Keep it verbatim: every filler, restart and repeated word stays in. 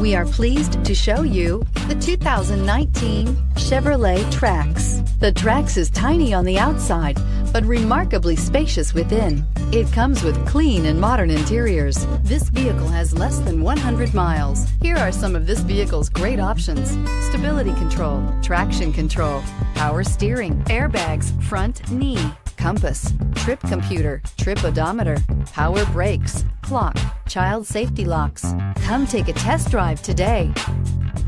We are pleased to show you the two thousand nineteen Chevrolet Trax. The Trax is tiny on the outside, but remarkably spacious within. It comes with clean and modern interiors. This vehicle has less than one hundred miles. Here are some of this vehicle's great options: stability control, traction control, power steering, airbags, front knee, compass, trip computer, trip odometer, power brakes, clock, child safety locks. Come take a test drive today.